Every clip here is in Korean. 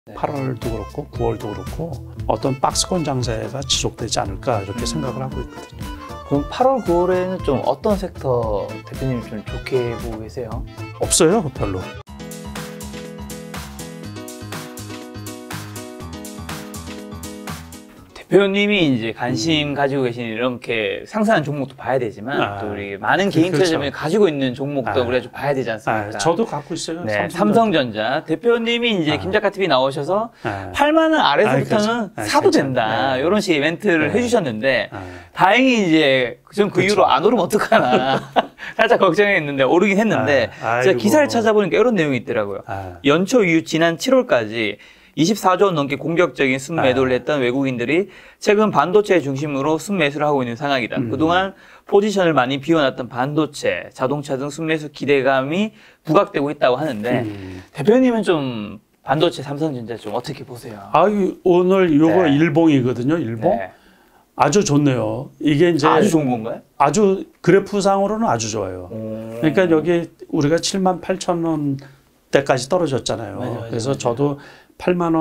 네. 8월도 그렇고 9월도 그렇고 어떤 박스권 장세가 지속되지 않을까 이렇게 생각을 하고 있거든요. 그럼 8월, 9월에는 좀 어떤 섹터 대표님이 좀 좋게 보고 계세요? 없어요, 별로. 대표님이 이제 관심 가지고 계신 이렇게 상승한 종목도 봐야 되지만 또 우리 많은 개인 투자자분이 가지고 있는 종목도 우리가 좀 봐야 되지 않습니까? 저도 갖고 있어요. 네, 삼성전자. 대표님이 이제 김작가 TV 나오셔서 8만 원 아래서부터는 사도 된다. 이런 식의 멘트를 해주셨는데 다행히 이제 전 그 이후로 안 오르면 어떡하나 살짝 걱정했는데 오르긴 했는데 제가 기사를 찾아보니까 이런 내용이 있더라고요. 연초 이후 지난 7월까지 24조 원 넘게 공격적인 순매도를 했던 외국인들이 최근 반도체 중심으로 순매수를 하고 있는 상황이다. 그동안 포지션을 많이 비워놨던 반도체, 자동차 등 순매수 기대감이 부각되고 있다고 하는데 대표님은 좀 반도체 삼성전자 좀 어떻게 보세요? 오늘 요거 일봉이거든요. 일봉. 네. 아주 좋네요. 이게 이제 아주 좋은 건가요? 아주 그래프상으로는 아주 좋아요. 그러니까 여기 우리가 78,000원대까지 떨어졌잖아요. 맞아요. 그래서 저도 8만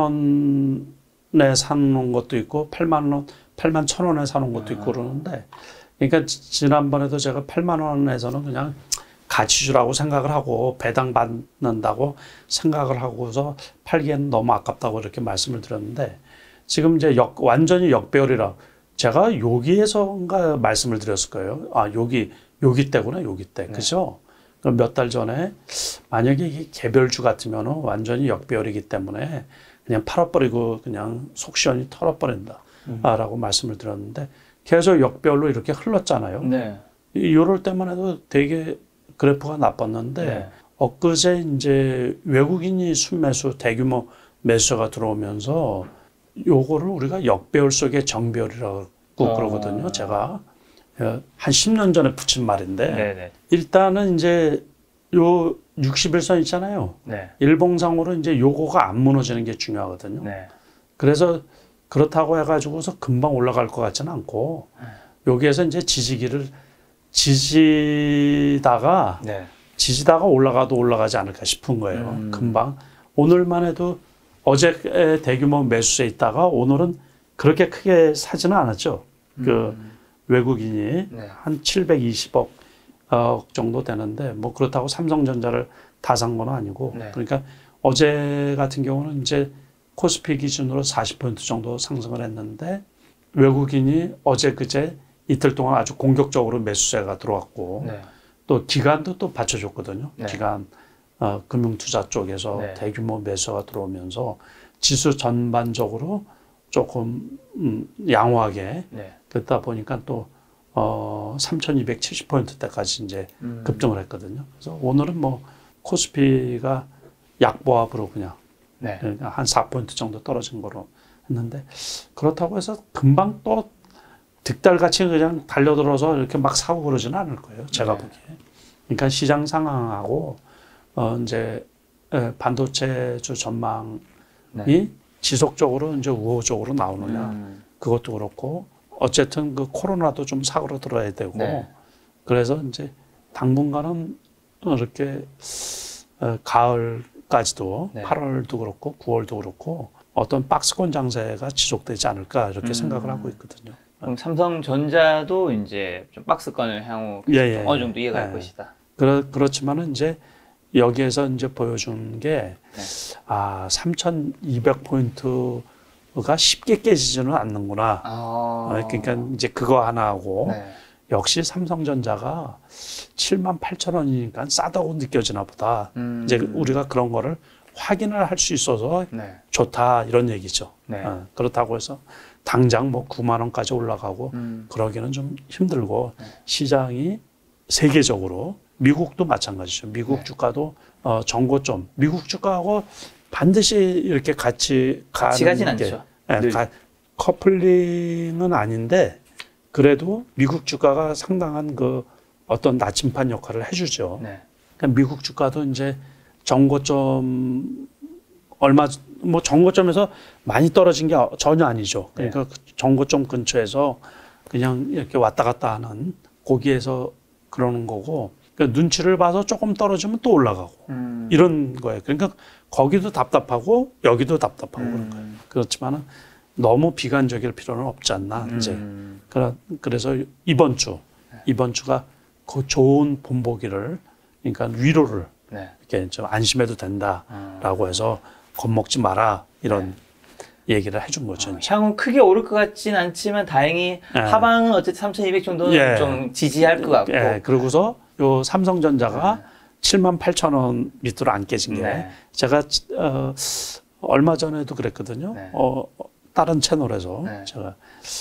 원에 사는 것도 있고 81,000원에 사는 것도 있고 그러는데, 그러니까 지난번에도 제가 8만 원에서는 그냥 가치주라고 생각을 하고 배당 받는다고 생각을 하고서 팔기에는 너무 아깝다고 이렇게 말씀을 드렸는데, 지금 이제 완전히 역배열이라 제가 여기에서인가 말씀을 드렸을 거예요. 여기 때구나, 여기 때. 네. 그죠? 그럼 몇 달 전에 만약에 이게 개별주 같으면 완전히 역배열이기 때문에 그냥 팔아버리고 그냥 속 시원히 털어버린다 라고 말씀을 드렸는데, 계속 역배열로 이렇게 흘렀잖아요. 네. 이럴 때만 해도 되게 그래프가 나빴는데, 네. 엊그제 이제 외국인이 순매수 대규모 매수가 들어오면서 요거를 우리가 역배열 속의 정배열이라고 그러거든요. 제가 한 10년 전에 붙인 말인데, 네네. 일단은 이제 요 60일선 있잖아요. 네. 일봉상으로 이제 요거가 안 무너지는 게 중요하거든요. 네. 그래서 그렇다고 해가지고서 금방 올라갈 것 같지는 않고, 여기에서 이제 지지다가 올라가도 올라가지 않을까 싶은 거예요. 금방. 오늘만 해도 어제 대규모 매수세 있다가 오늘은 그렇게 크게 사지는 않았죠. 그 외국인이 한 720억 정도 되는데, 뭐 그렇다고 삼성전자를 다 산 건 아니고, 그러니까 어제 같은 경우는 이제 코스피 기준으로 40% 정도 상승을 했는데, 외국인이 어제 그제 이틀 동안 아주 공격적으로 매수세가 들어왔고, 또 기관도 또 받쳐줬거든요. 기관 금융투자 쪽에서 대규모 매수가 들어오면서 지수 전반적으로 조금 양호하게 그러다 보니까 또 3,270포인트대까지 이제 급등을 했거든요. 그래서 오늘은 뭐 코스피가 약보합으로 그냥 한 4포인트 정도 떨어진 거로 했는데, 그렇다고 해서 금방 또 득달같이 그냥 달려들어서 이렇게 막 사고 그러지는 않을 거예요. 제가 보기에. 그러니까 시장 상황하고 이제 반도체주 전망이 지속적으로 이제 우호적으로 나오느냐, 그것도 그렇고, 어쨌든 그 코로나도 좀 사그러들어야 되고, 그래서 이제 당분간은 이렇게 가을까지도 8월도 그렇고 9월도 그렇고 어떤 박스권 장세가 지속되지 않을까 이렇게 생각을 하고 있거든요. 그럼 삼성전자도 이제 좀 박스권을 향후 어느 정도 이어갈 것이다. 그렇지만은 이제 여기에서 이제 보여준 게 3,200포인트가 쉽게 깨지지는 않는구나. 그러니까 이제 그거 하나 하고, 역시 삼성전자가 78,000원이니까 싸다고 느껴지나 보다. 이제 우리가 그런 거를 확인을 할 수 있어서 좋다 이런 얘기죠. 그렇다고 해서 당장 뭐 9만 원까지 올라가고 그러기는 좀 힘들고, 시장이 세계적으로, 미국도 마찬가지죠. 미국 주가도 정고점, 미국 주가하고 반드시 이렇게 같이 가진 않죠. 커플링은 아닌데, 그래도 미국 주가가 상당한 그 어떤 나침반 역할을 해주죠. 그러니까 미국 주가도 이제 정고점 뭐 정고점에서 많이 떨어진 게 전혀 아니죠. 그러니까 그 정고점 근처에서 그냥 이렇게 왔다 갔다 하는, 거기에서 그러는 거고, 그러니까 눈치를 봐서 조금 떨어지면 또 올라가고 이런 거예요. 그러니까 거기도 답답하고 여기도 답답하고 그런 거예요. 그렇지만은 너무 비관적일 필요는 없지 않나 이제. 그래서 이번 주가 그 좋은 본보기를 그러니까 위로를 이렇게 좀 안심해도 된다라고 해서 겁먹지 마라 이런 얘기를 해준 거죠. 향후 크게 오를 것 같진 않지만 다행히 하방은 어쨌든 3,200 정도는 좀 지지할 것 같고. 그러고서 요 삼성전자가 78,000원 밑으로 안 깨진 게 제가 얼마 전에도 그랬거든요. 다른 채널에서 제가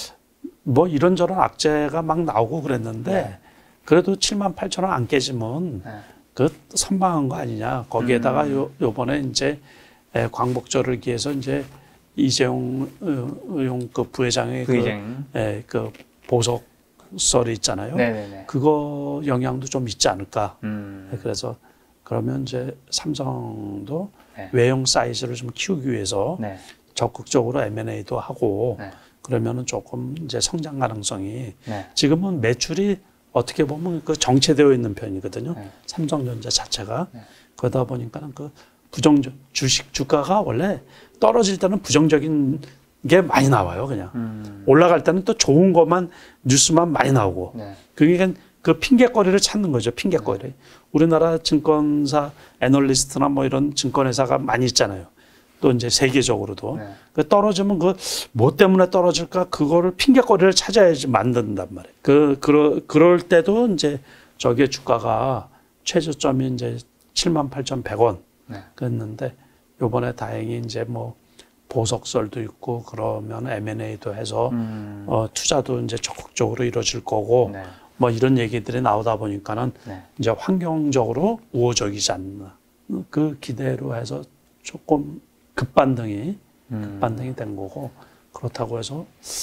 뭐 이런저런 악재가 막 나오고 그랬는데 그래도 78,000원 안 깨지면 그 선방한 거 아니냐. 거기에다가 요번에 이제 광복절을 기해서 이제 이재용 의용 그 부회장의 그 보석설이 있잖아요. 그거 영향도 좀 있지 않을까. 그래서 그러면 이제 삼성도 외형 사이즈를 좀 키우기 위해서 적극적으로 M&A도 하고 그러면은 조금 이제 성장 가능성이 지금은 매출이 어떻게 보면 그 정체되어 있는 편이거든요. 삼성전자 자체가 그러다 보니까는 그 주식 주가가 원래 떨어질 때는 부정적인 게 많이 나와요. 그냥 올라갈 때는 또 좋은 것만 뉴스만 많이 나오고 그러니까 그 핑계거리를 찾는 거죠. 핑계거리. 우리나라 증권사 애널리스트나 뭐 이런 증권회사가 많이 있잖아요. 또 이제 세계적으로도 그 떨어지면 그 뭐 때문에 떨어질까 그거를 핑계거리를 찾아야지 만든단 말이에요. 그럴 때도 이제 저게 주가가 최저점이 이제 78,100원 그랬는데 요번에 다행히 이제 뭐 보석설도 있고 그러면 M&A도 해서 투자도 이제 적극적으로 이루어질 거고 뭐 이런 얘기들이 나오다 보니까는 이제 환경적으로 우호적이지 않나 그 기대로 해서 조금 급반등이 된 거고 그렇다고 해서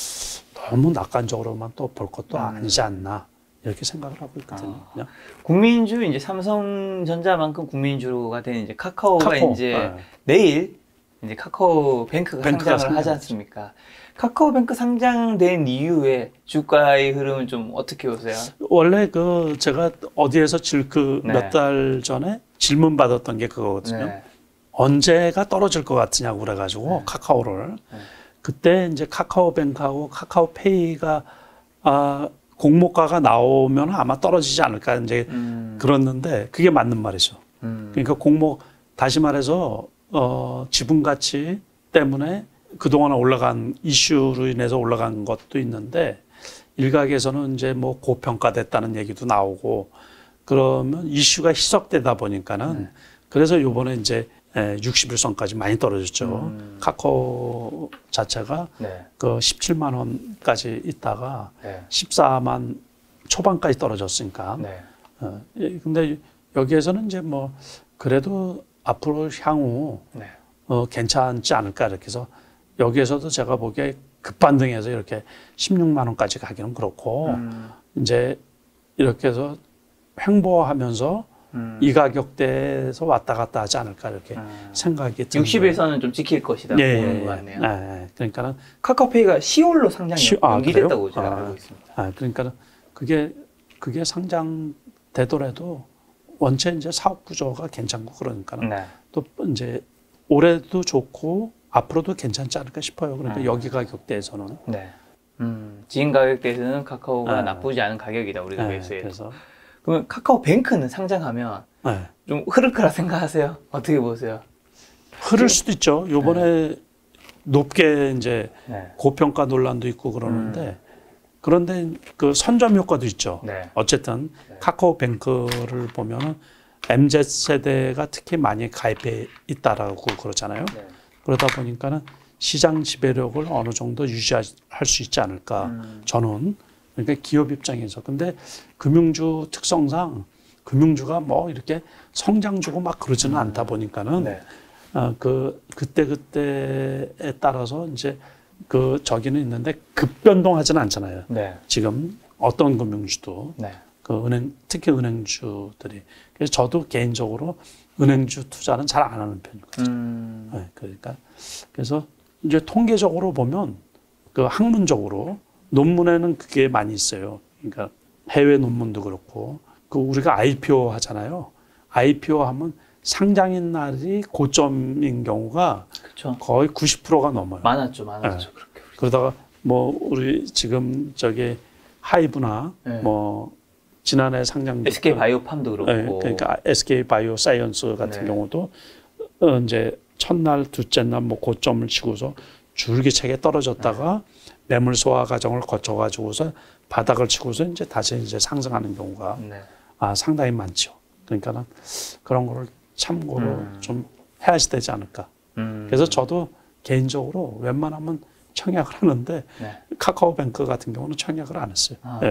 너무 낙관적으로만 또 볼 것도 아니지 않나 이렇게 생각을 하고 있거든요. 국민주 이제 삼성전자만큼 국민주가 된 이제 카카오가 이제 내일 이제 카카오뱅크가 상장을 하지 않습니까? 카카오뱅크 상장된 이후에 주가의 흐름은 좀 어떻게 보세요? 원래 그 제가 어디에서 몇 달 전에 질문 받았던 게 그거거든요. 언제가 떨어질 것 같으냐고 그래가지고 카카오를 그때 이제 카카오뱅크하고 카카오페이가 공모가가 나오면 아마 떨어지지 않을까 이제 그랬는데 그게 맞는 말이죠. 그러니까 다시 말해서 지분 가치 때문에 그동안 올라간 이슈로 인해서 올라간 것도 있는데 일각에서는 이제 뭐 고평가됐다는 얘기도 나오고 그러면 이슈가 희석되다 보니까는 그래서 요번에 이제 60일선까지 많이 떨어졌죠. 카카오 자체가 그 17만 원까지 있다가 14만 초반까지 떨어졌으니까. 근데 여기에서는 이제 뭐 그래도 앞으로 향후 괜찮지 않을까 이렇게 해서 여기에서도 제가 보기에 급반등해서 이렇게 16만 원까지 가기는 그렇고 이제 이렇게 해서 횡보하면서 이 가격대에서 왔다 갔다 하지 않을까 이렇게 생각이 듭니다. 60에서는 좀 지킬 것이다 보는 것 같네요. 그러니까는 카카오페이가 10월로 상장이 연기됐다고 제가 알고 있습니다. 그러니까 그게 상장되더라도 원체 이제 사업 구조가 괜찮고 그러니까는 또 이제 올해도 좋고 앞으로도 괜찮지 않을까 싶어요. 그러니까 여기 가격대에서는. 지금 가격대에서는 카카오가 나쁘지 않은 가격이다 우리가 매수해서. 그러면 카카오뱅크는 상장하면 좀 흐를 거라 생각하세요? 어떻게 보세요? 흐를 수도 있죠. 요번에 높게 이제 고평가 논란도 있고 그러는데 그런데 그 선점 효과도 있죠. 어쨌든 카카오뱅크를 보면은 MZ세대가 특히 많이 가입해 있다라고 그러잖아요. 그러다 보니까는 시장 지배력을 어느 정도 유지할 수 있지 않을까. 저는 그러니까 기업 입장에서. 근데 금융주 특성상 금융주가 뭐 이렇게 성장주고 막 그러지는 않다 보니까는 그때에 따라서 이제 저기는 있는데 급변동하지는 않잖아요. 지금 어떤 금융주도 특히 은행주들이. 그래서 저도 개인적으로 은행주 투자는 잘 안 하는 편이거든요. 그러니까 그래서 이제 통계적으로 보면 그 학문적으로 논문에는 그게 많이 있어요. 그러니까 해외 논문도 그렇고 그 우리가 IPO 하잖아요. IPO 하면 상장인 날이 고점인 경우가 그렇죠. 거의 90%가 넘어요. 많았죠. 네. 그렇게. 그러다가 뭐 우리 지금 저기 하이브나 네. 뭐 지난해 상장 SK 바이오팜도 그렇고. 네, 그러니까 SK 바이오사이언스 같은 네. 경우도 이제 첫날, 둘째 날 뭐 고점을 치고서 줄기차게 떨어졌다가 매물 소화 과정을 거쳐가지고서 바닥을 치고서 이제 다시 이제 상승하는 경우가 상당히 많죠. 그러니까는 그런 거를 참고로 좀 해야지 되지 않을까. 그래서 저도 개인적으로 웬만하면 청약을 하는데 카카오뱅크 같은 경우는 청약을 안 했어요. 네.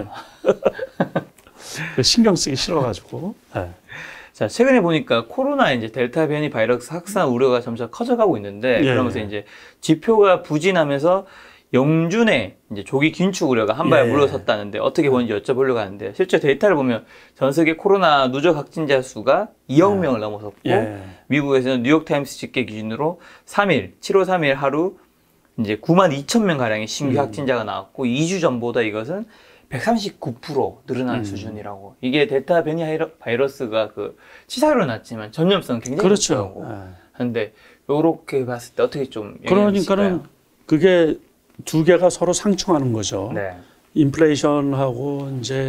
신경 쓰기 싫어가지고. 네. 자, 최근에 보니까 코로나 이제 델타 변이 바이러스 확산 우려가 점차 커져가고 있는데, 그러면서 이제 지표가 부진하면서 영준의 이제 조기 긴축 우려가 한 발 물러섰다는데 어떻게 보는지 여쭤보려고 하는데, 실제 데이터를 보면 전 세계 코로나 누적 확진자 수가 2억 명을 넘어섰고, 미국에서는 뉴욕타임스 집계 기준으로 7월 3일 하루 이제 9만 2천 명 가량의 신규 확진자가 나왔고, 2주 전보다 이것은 139% 늘어난 수준이라고. 이게 델타 변이 바이러스가 그 치사율은 낮지만 전염성은 굉장히 높다고 하는데, 요렇게 봤을 때 어떻게 좀 그러니까는 그게 두 개가 서로 상충하는 거죠. 네. 인플레이션하고 이제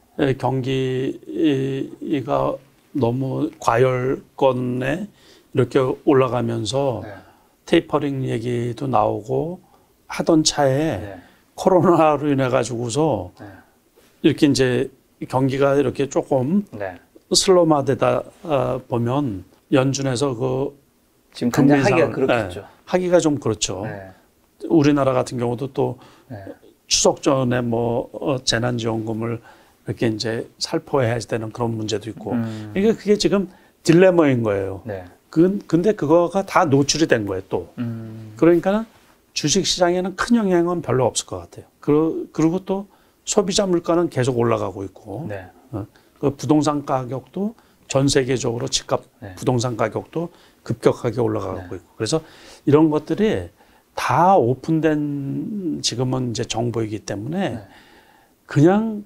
경기가 너무 과열권에 이렇게 올라가면서 테이퍼링 얘기도 나오고 하던 차에 코로나로 인해 가지고서 이렇게 이제 경기가 이렇게 조금 슬로마되다 보면 연준에서 그 지금 당장 하기가 그렇겠죠. 하기가 좀 그렇죠. 우리나라 같은 경우도 또 추석 전에 뭐 재난지원금을 이렇게 이제 살포해야 되는 그런 문제도 있고. 그러니까 그게 지금 딜레마인 거예요. 근데 그거가 다 노출이 된 거예요, 또. 그러니까 주식 시장에는 큰 영향은 별로 없을 것 같아요. 그리고 또 소비자 물가는 계속 올라가고 있고, 그 부동산 가격도 전 세계적으로 집값 부동산 가격도 급격하게 올라가고 있고, 그래서 이런 것들이 다 오픈된 지금은 이제 정보이기 때문에 그냥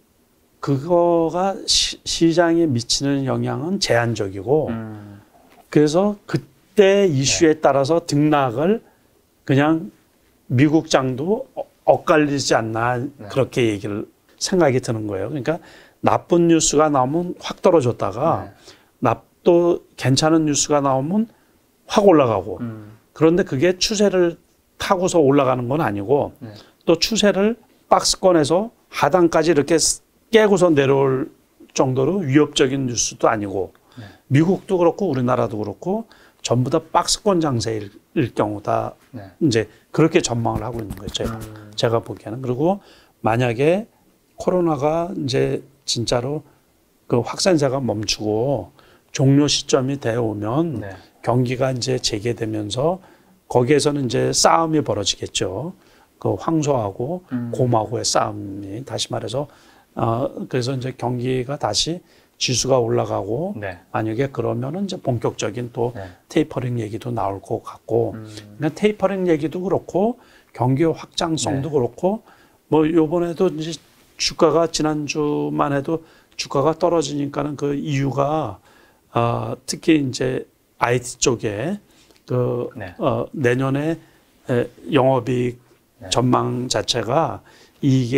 그거가 시장에 미치는 영향은 제한적이고, 그래서 그때 이슈에 따라서 등락을 그냥 미국 장도 엇갈리지 않나 그렇게 얘기를 생각이 드는 거예요. 그러니까 나쁜 뉴스가 나오면 확 떨어졌다가 또 괜찮은 뉴스가 나오면 확 올라가고 그런데 그게 추세를 타고서 올라가는 건 아니고 또 추세를 박스권에서 하단까지 이렇게 깨고서 내려올 정도로 위협적인 뉴스도 아니고 미국도 그렇고 우리나라도 그렇고 전부 다 박스권 장세일 경우다. 이제 그렇게 전망을 하고 있는 거죠. 제가 보기에는. 그리고 만약에 코로나가 이제 진짜로 그 확산세가 멈추고 종료 시점이 되어 오면 경기가 이제 재개되면서 거기에서는 이제 싸움이 벌어지겠죠. 그 황소하고 곰하고의 싸움이 다시 말해서 그래서 이제 경기가 다시 지수가 올라가고 만약에 그러면은 이제 본격적인 또 테이퍼링 얘기도 나올 것 같고 그러니까 테이퍼링 얘기도 그렇고 경기 확장성도 그렇고 뭐 요번에도 이제 주가가 지난주만 해도 주가가 떨어지니까는 그 이유가 특히 이제 IT 쪽에 그 내년에 영업이익 전망 자체가 이익의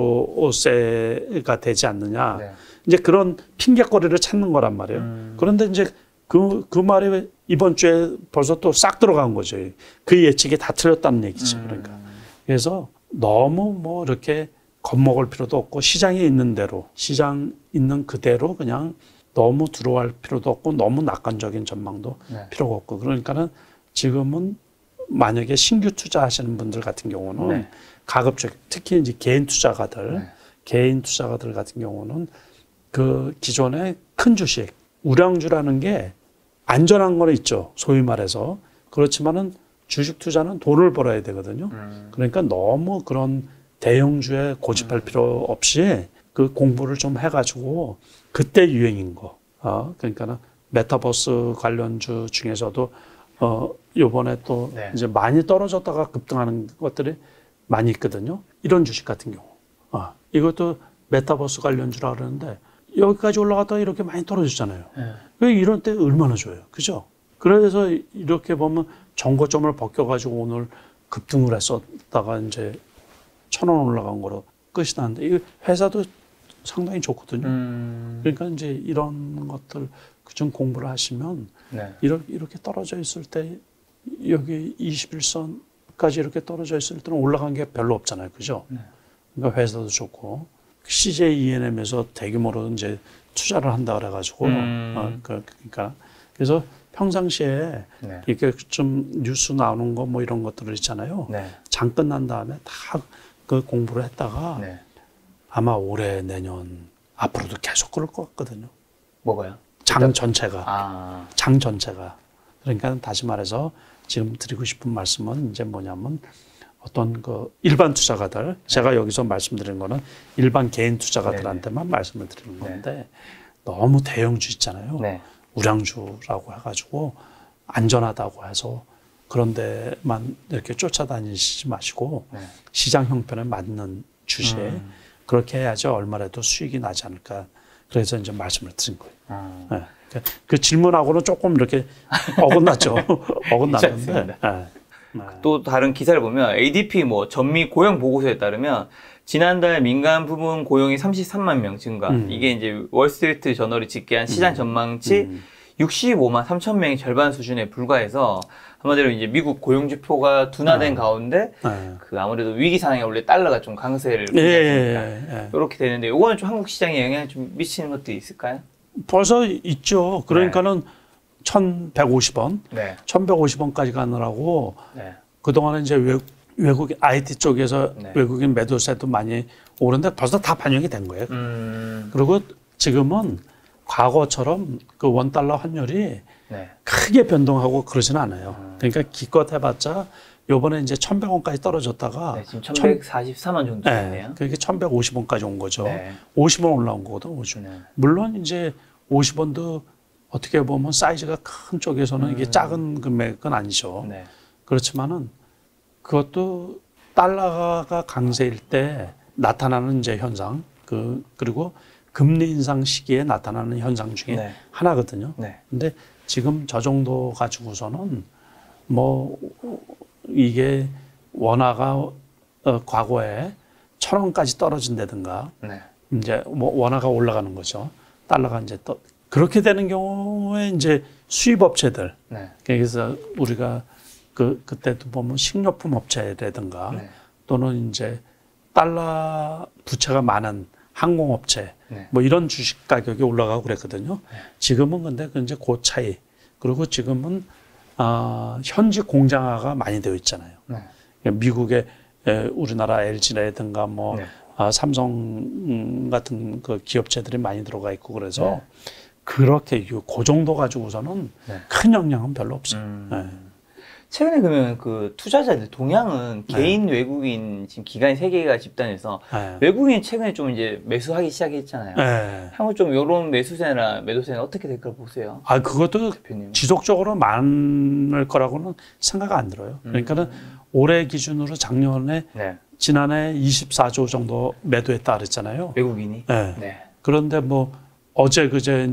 감소세가 되지 않느냐. 이제 그런 핑계거리를 찾는 거란 말이에요. 그런데 이제 그 말이 이번 주에 벌써 또 싹 들어간 거죠. 그 예측이 다 틀렸다는 얘기죠. 그러니까. 그래서 너무 뭐 이렇게 겁먹을 필요도 없고 시장에 있는 대로, 시장 있는 그대로 그냥 너무 두려워할 필요도 없고 너무 낙관적인 전망도 필요가 없고 그러니까는 지금은 만약에 신규 투자하시는 분들 같은 경우는 가급적 특히 이제 개인 투자가들 같은 경우는 그 기존의 큰 주식, 우량주라는 게 안전한 거는 있죠. 소위 말해서. 그렇지만은 주식 투자는 돈을 벌어야 되거든요. 그러니까 너무 그런 대형주에 고집할 필요 없이 그 공부를 좀 해가지고 그때 유행인 거. 그러니까는 메타버스 관련주 중에서도 요번에 또 이제 많이 떨어졌다가 급등하는 것들이 많이 있거든요. 이런 주식 같은 경우. 이것도 메타버스 관련주라 그러는데 여기까지 올라갔다가 이렇게 많이 떨어졌잖아요. 왜 이런 때 얼마나 좋아요. 그죠? 그래서 이렇게 보면 정고점을 벗겨가지고 오늘 급등을 했었다가 이제 1,000원 올라간 거로 끝이 나는데 이 회사도 상당히 좋거든요. 그러니까 이제 이런 것들 좀 공부를 하시면 네. 이렇게 떨어져 있을 때 여기 21선까지 이렇게 떨어져 있을 때는 올라간 게 별로 없잖아요. 그죠? 네. 그러니까 회사도 좋고 CJ ENM에서 대규모로 이제 투자를 한다 그래가지고 그러니까 그래서 평상시에 네. 이렇게 좀 뉴스 나오는 거 뭐 이런 것들을 있잖아요. 네. 장 끝난 다음에 다 그 공부를 했다가 네. 아마 올해 내년 앞으로도 계속 그럴 것 같거든요. 뭐가요? 장 전체가. 장 전체가. 그러니까 다시 말해서 지금 드리고 싶은 말씀은 이제 뭐냐면 어떤 그 일반 투자가들, 제가 여기서 말씀드리는 거는 일반 개인 투자가들한테만 말씀을 드리는 건데 너무 대형주 있잖아요. 네. 우량주라고 해가지고 안전하다고 해서 그런 데만 이렇게 쫓아다니시지 마시고 시장 형편에 맞는 주시에 그렇게 해야지 얼마라도 수익이 나지 않을까. 그래서 이제 말씀을 드린 거예요. 네. 그 질문하고는 조금 이렇게 어긋났죠. 어긋났는데. 또 다른 기사를 보면 ADP 뭐 전미 고용 보고서에 따르면 지난달 민간 부문 고용이 33만 명 증가. 이게 이제 월스트리트 저널이 집계한 시장 전망치 65만 3천 명이 절반 수준에 불과해서 한마디로 이제 미국 고용 지표가 둔화된 가운데 그 아무래도 위기 상황에 원래 달러가 좀 강세를 보였으니까 이렇게 되는데 이거는 좀 한국 시장에 영향을 좀 미치는 것들이 있을까요? 벌써 있죠. 그러니까는 1,150원, 네. 1,150원까지 가느라고 그동안에 이제 외국인 IT 쪽에서 외국인 매도세도 많이 오르는데 벌써 다 반영이 된 거예요. 그리고 지금은 과거처럼 그 원달러 환율이 크게 변동하고 그러지는 않아요. 그러니까 기껏 해봤자 요번에 이제 1,100원까지 떨어졌다가 지금 1,144만 정도 됐네요. 그게 1,150원까지 온 거죠. 50원 올라온 거거든. 50원. 물론 이제 50원도 어떻게 보면 사이즈가 큰 쪽에서는 이게 작은 금액은 아니죠. 그렇지만은 그것도 달러가 강세일 때 나타나는 이제 현상, 그리고 금리 인상 시기에 나타나는 현상 중에 하나거든요. 근데 지금 저 정도 가지고서는 뭐 이게 원화가 과거에 1,000원까지 떨어진다든가 이제 뭐 원화가 올라가는 거죠. 달러가 이제 또 그렇게 되는 경우에 이제 수입 업체들 그래서 우리가 그때도 보면 식료품 업체라든가 또는 이제 달러 부채가 많은 항공업체 뭐 이런 주식 가격이 올라가고 그랬거든요. 지금은 근데 이제 그 차이 그리고 지금은 현지 공장화가 많이 되어 있잖아요. 미국의 우리나라 LG라든가 뭐 삼성 같은 그 기업체들이 많이 들어가 있고 그래서 그렇게 그 정도 가지고서는 큰 영향은 별로 없어요. 최근에 그러면 그 투자자들 동향은 개인 외국인 지금 기관이 3개가 집단해서 외국인 최근에 좀 이제 매수하기 시작했잖아요. 향후 좀 이런 매수세나 매도세는 어떻게 될 걸 보세요? 그것도 대표님. 지속적으로 많을 거라고는 생각 안 들어요. 그러니까는 올해 기준으로 작년에 지난해 24조 정도 매도했다 그랬잖아요. 외국인이. 그런데 뭐 어제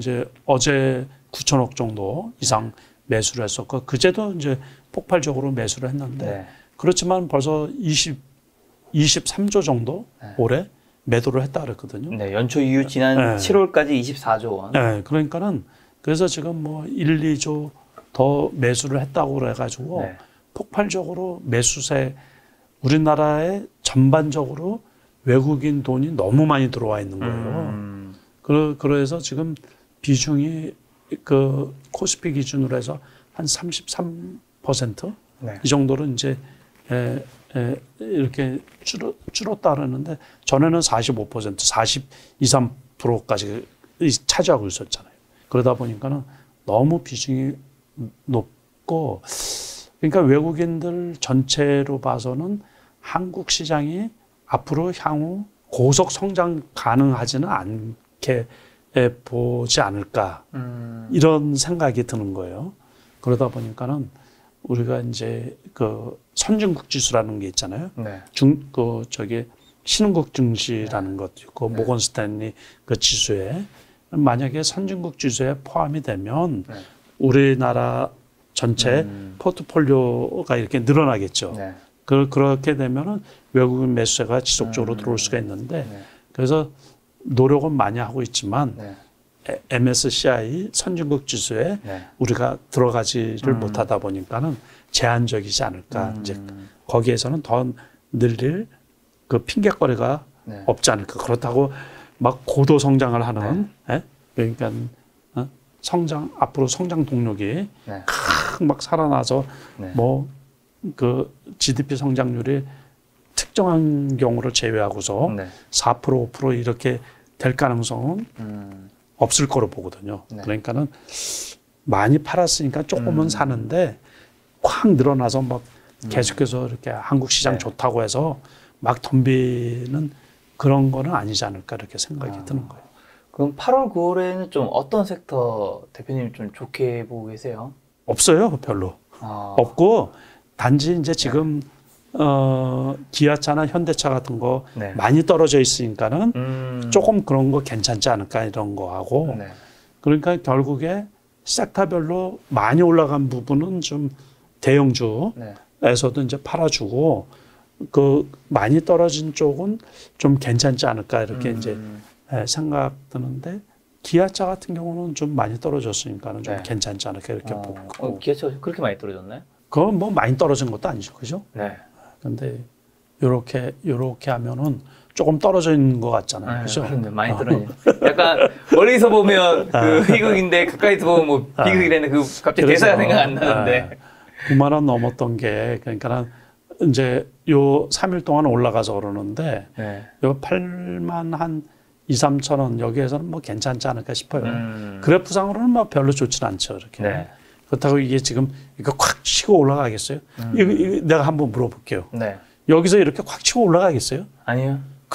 9천억 정도 이상 매수를 했었고 그제도 이제 폭발적으로 매수를 했는데 그렇지만 벌써 23조 정도 올해 매도를 했다 그랬거든요. 연초 이후 지난 7월까지 24조 원. 그러니까는 그래서 지금 뭐 1, 2조 더 매수를 했다고 그래가지고 폭발적으로 매수세 우리나라에 전반적으로 외국인 돈이 너무 많이 들어와 있는 거예요. 그래서 지금 비중이 그 코스피 기준으로 해서 한 33% 이 정도로 이제 이렇게 줄었다 그러는데 전에는 45%, 42~3%까지 차지하고 있었잖아요. 그러다 보니까는 너무 비중이 높고 그러니까 외국인들 전체로 봐서는 한국 시장이 앞으로 향후 고속 성장 가능하지는 않게 보지 않을까 이런 생각이 드는 거예요. 그러다 보니까는 우리가 이제 그 선진국 지수라는 게 있잖아요. 신흥국 증시라는 것도 있고 모건 스탠리 그 지수에 만약에 선진국 지수에 포함이 되면 우리나라 전체 포트폴리오가 이렇게 늘어나겠죠. 네. 그렇게 되면은 외국인 매수세가 지속적으로 들어올 수가 있는데 그래서 노력은 많이 하고 있지만 MSCI 선진국 지수에 우리가 들어가지를 못하다 보니까는 제한적이지 않을까. 이제 거기에서는 더 늘릴 그 핑계거리가 없지 않을까. 그렇다고 막 고도 성장을 하는 그러니까 앞으로 성장 동력이 막 살아나서 뭐 그 GDP 성장률이 특정한 경우를 제외하고서 4% 5% 이렇게 될 가능성은 없을 거로 보거든요. 그러니까는 많이 팔았으니까 조금은 사는데 확 늘어나서 막 계속해서 이렇게 한국 시장 좋다고 해서 막 덤비는 그런 거는 아니지 않을까 이렇게 생각이 드는 거예요. 그럼 8월, 9월에는 좀 어떤 섹터 대표님 좀 좋게 보고 계세요? 없어요, 별로. 없고 단지 이제 지금 기아차나 현대차 같은 거 많이 떨어져 있으니까는 조금 그런 거 괜찮지 않을까 이런 거 하고 그러니까 결국에 섹터별로 많이 올라간 부분은 좀 대형주에서도 이제 팔아주고 그 많이 떨어진 쪽은 좀 괜찮지 않을까 이렇게 이제 생각 드는데 기아차 같은 경우는 좀 많이 떨어졌으니까는 좀 괜찮지 않을까 이렇게 보고. 기아차가 그렇게 많이 떨어졌나요? 그건 뭐 많이 떨어진 것도 아니죠, 그죠? 네. 근데 요렇게 하면은 조금 떨어져 있는 것 같잖아요, 그죠? 그런데 많이 떨어져. 약간 멀리서 보면 그 희극인데 가까이서 보면 뭐 비극이라는 그 갑자기 대사가 생각 안 나는데. 9만 원 넘었던 게 그러니까 이제 요 3일 동안 올라가서 그러는데 요 8만 한 2, 3천 원 여기에서는 뭐 괜찮지 않을까 싶어요. 그래프상으로는 뭐 별로 좋진 않죠, 이렇게. 그렇다고 이게 지금 이거 콱 치고 올라가겠어요? 이거 내가 한번 물어볼게요. 여기서 이렇게 콱 치고 올라가겠어요? 아니요.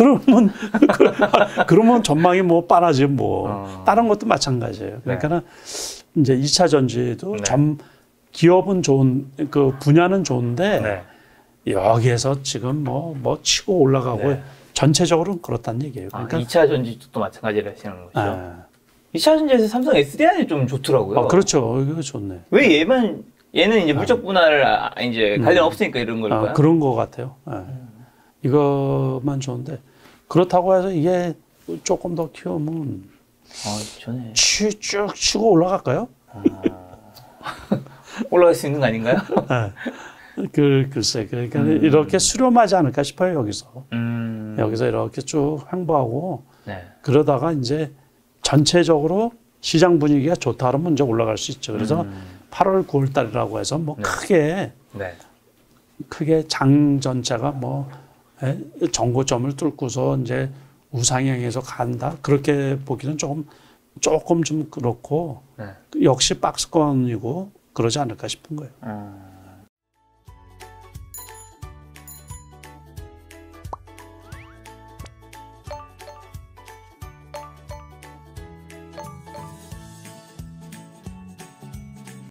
그러면 전망이 뭐 빤하지 뭐. 다른 것도 마찬가지예요. 그러니까는 이제 2차 전지도 기업은 좋은 그 분야는 좋은데 여기에서 지금 뭐 치고 올라가고 전체적으로는 그렇다는 얘기예요. 그러니까 2차 전지도 마찬가지를 하시는 거죠. 2차 전지에서 삼성 SDI는 좀 좋더라고요. 그렇죠. 이거 좋네. 왜 얘는 이제 물적 분할 이제 관련 없으니까 이런 걸까요? 그런 거 같아요. 이것만 좋은데 그렇다고 해서 이게 조금 더 키우면 전에 쭉 치고 올라갈까요? 올라갈 수 있는 거 아닌가요? 글쎄, 그러니까 이렇게 수렴하지 않을까 싶어요, 여기서. 여기서 이렇게 쭉 횡보하고, 그러다가 이제 전체적으로 시장 분위기가 좋다 그러면 이제 올라갈 수 있죠. 그래서 8월, 9월 달이라고 해서 뭐 크게 장 전체가 뭐, 정고점을 뚫고서 이제 우상향해서 간다. 그렇게 보기는 조금 좀 그렇고, 역시 박스권이고 그러지 않을까 싶은 거예요.